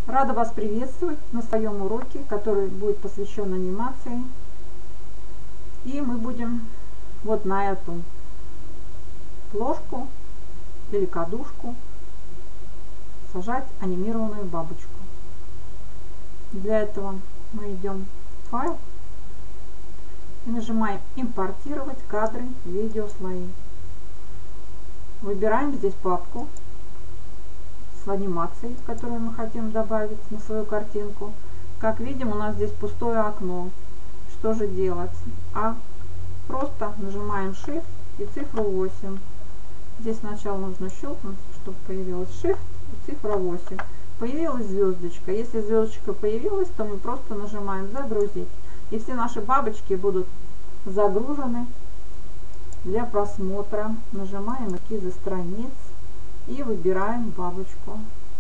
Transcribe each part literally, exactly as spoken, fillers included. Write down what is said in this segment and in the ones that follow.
Рада вас приветствовать на своем уроке, который будет посвящен анимации. И мы будем вот на эту плошку или кадушку сажать анимированную бабочку. Для этого мы идем в файл и нажимаем «Импортировать кадры, видео, слои». Выбираем здесь папку с анимацией, которую мы хотим добавить на свою картинку. Как видим, у нас здесь пустое окно. Что же делать? А просто нажимаем Shift и цифру восемь. Здесь сначала нужно щелкнуть, чтобы появилась Shift и цифра восемь. Появилась звездочка. Если звездочка появилась, то мы просто нажимаем «Загрузить». И все наши бабочки будут загружены для просмотра. Нажимаем «Эскизы страниц» и выбираем бабочку.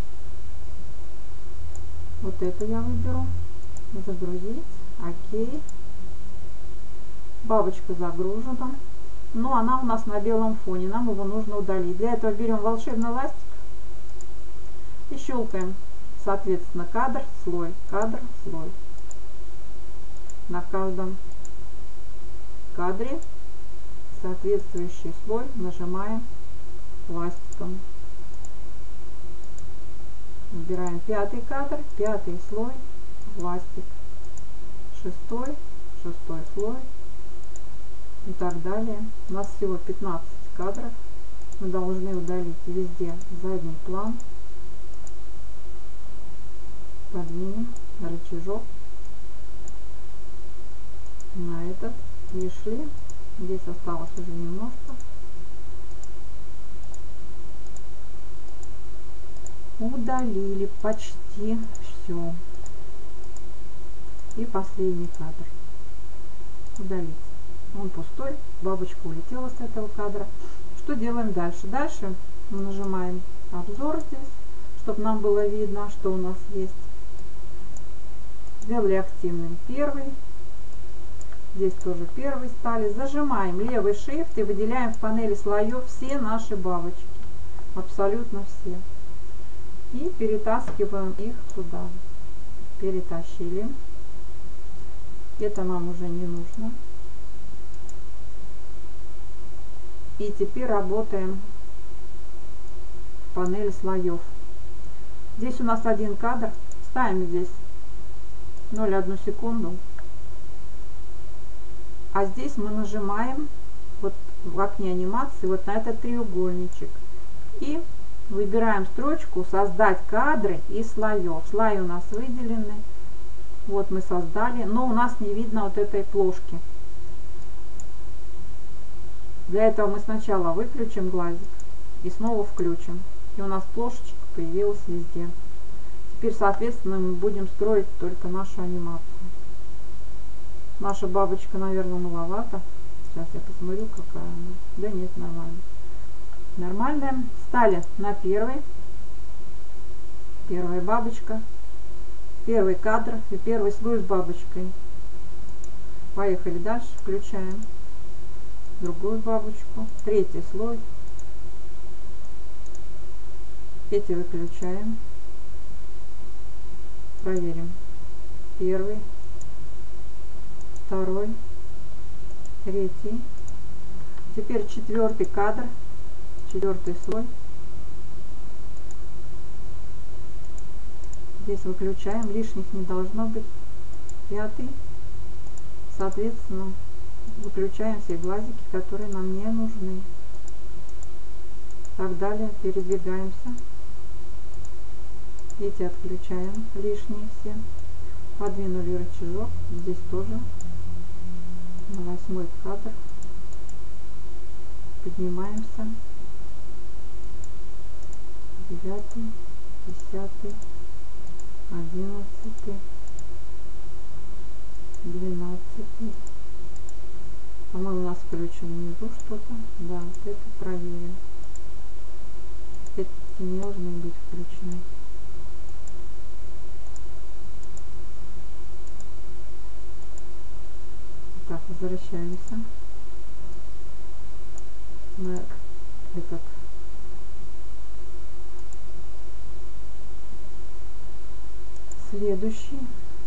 Вот эту я выберу. Загрузить. Окей. Бабочка загружена. Но она у нас на белом фоне. Нам его нужно удалить. Для этого берем волшебный ластик и щелкаем. Соответственно, кадр, слой, кадр, слой. На каждом кадре соответствующий слой нажимаем ластиком. Выбираем пятый кадр, пятый слой, ластик, шестой, шестой слой и так далее. У нас всего пятнадцать кадров. Мы должны удалить везде задний план. Подвинем рычажок на этот. Пришли. Здесь осталось уже немножко. Удалили почти все. И последний кадр. Удалить. Он пустой. Бабочка улетела с этого кадра. Что делаем дальше? Дальше мы нажимаем обзор здесь, чтобы нам было видно, что у нас есть. Сделали активным первый. Здесь тоже первый стали. Зажимаем левый shift и выделяем в панели слоев все наши бабочки. Абсолютно все. И перетаскиваем их сюда. Перетащили. Это нам уже не нужно. И теперь работаем в панели слоев. Здесь у нас один кадр. Ставим здесь ноль целых одну секунду. А здесь мы нажимаем вот в окне анимации вот на этот треугольничек. И выбираем строчку «Создать кадры из слоев». Слои у нас выделены. Вот мы создали, но у нас не видно вот этой плошки. Для этого мы сначала выключим глазик и снова включим. И у нас плошечка появилась везде. Теперь, соответственно, мы будем строить только нашу анимацию. Наша бабочка, наверное, маловато. Сейчас я посмотрю, какая она. Да нет, нормально. Нормальная. Стали на первый. Первая бабочка. Первый кадр и первый слой с бабочкой. Поехали дальше. Включаем другую бабочку. Третий слой. Эти выключаем. Проверим. Первый. Второй. Третий. Теперь четвертый кадр. Четвертый слой. Здесь выключаем. Лишних не должно быть. Пятый. Соответственно, выключаем все глазики, которые нам не нужны. Так далее. Передвигаемся. Эти отключаем. Лишние все. Подвинули рычажок. Здесь тоже. На восьмой кадр. Поднимаемся. Девятый, десятый, одиннадцатый, двенадцатый. По-моему, у нас включено внизу что-то. Да, вот это проверим. Эти не должны быть включены. Так, возвращаемся на этот Следующий.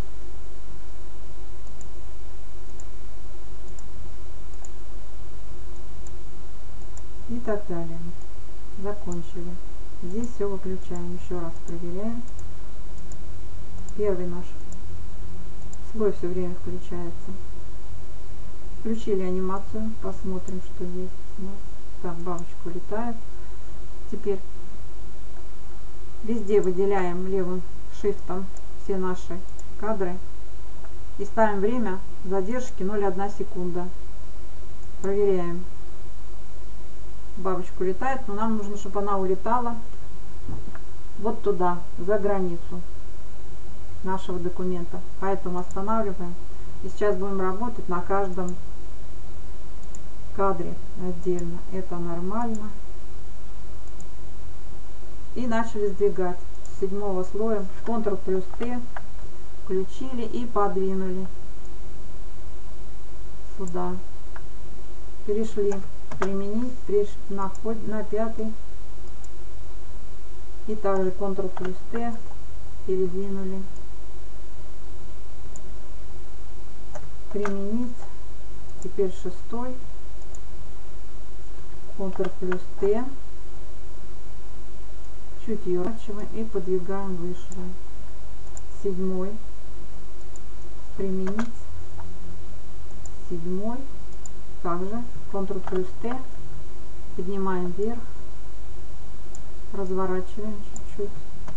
И так далее. Закончили. Здесь все выключаем. Еще раз проверяем. Первый наш слой все время включается. Включили анимацию. Посмотрим, что есть у нас. Так, бабочка улетает. Теперь везде выделяем левым шифтом все наши кадры и ставим время задержки ноль целых одна секунда. Проверяем. Бабочка улетает, но нам нужно, чтобы она улетала вот туда, за границу нашего документа. Поэтому останавливаем. И сейчас будем работать на каждом кадре отдельно. Это нормально. И начали сдвигать с седьмого слоя. контрол плюс Т. Включили и подвинули сюда. Перешли. Применить. Приш, на, на пятый. И также контрол плюс Т. Передвинули. Применить. Теперь шестой. контрол плюс Т. Чуть ее разворачиваем и подвигаем выше. Седьмой. Применить. Седьмой. Также контрол плюс Т. Поднимаем вверх. Разворачиваем чуть-чуть.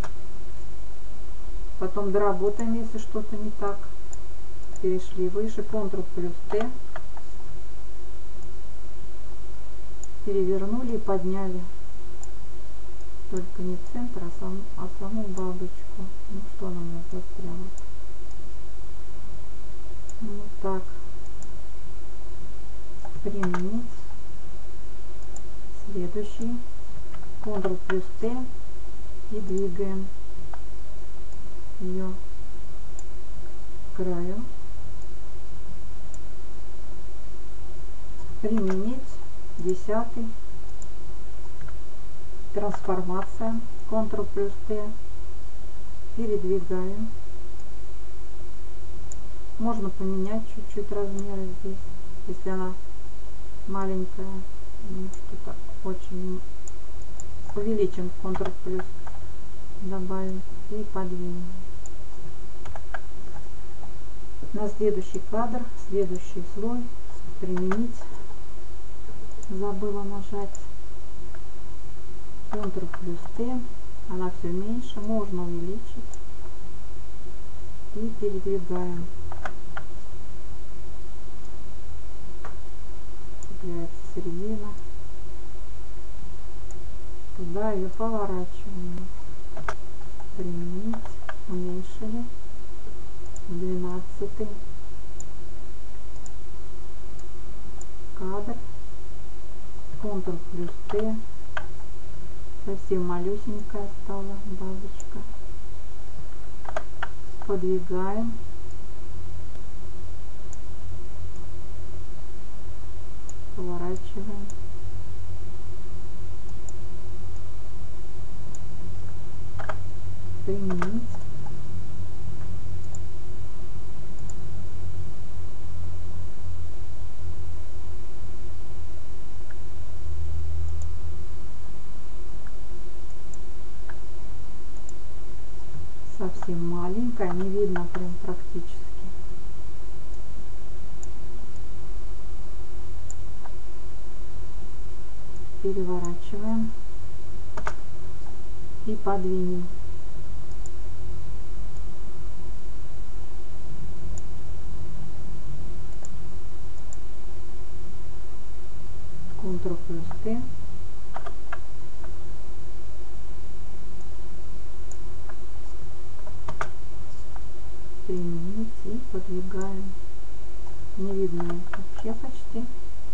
Потом доработаем, если что-то не так. Перешли выше. контрол плюс Т. Перевернули и подняли. Только не центр, а, сам, а саму бабочку. Ну что она у нас застряла? Вот так. Применить. Следующий. контрол плюс Т. И двигаем ее к краю. Применить. Десятый. Трансформация. контрол плюс Т. Передвигаем. Можно поменять чуть-чуть размеры здесь, если она маленькая. Ну, что-то очень увеличим. контрол плюс добавим и подвинем. На следующий кадр, следующий слой применить. Забыла нажать. контрол плюс Т. Она все меньше. Можно увеличить. И передвигаем. Цепляется середина. Туда ее поворачиваем. Применить. Уменьшили. двенадцатый кадр. контрол плюс Т. Совсем малюсенькая стала бабочка. Подвигаем. Поворачиваем. Применить. Совсем маленькая, не видно прям практически. Переворачиваем и подвинем. контрол плюс Т. Применить и подвигаем. Не видно вообще почти.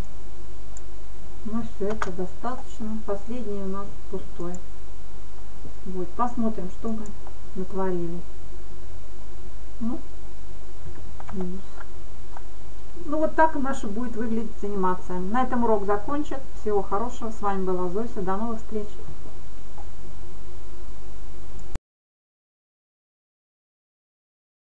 Но все это достаточно. Последний у нас пустой. Вот, посмотрим, что мы натворили. Ну, минус. Ну вот так наша будет выглядеть анимация. На этом урок закончен. Всего хорошего. С вами была Зося. До новых встреч.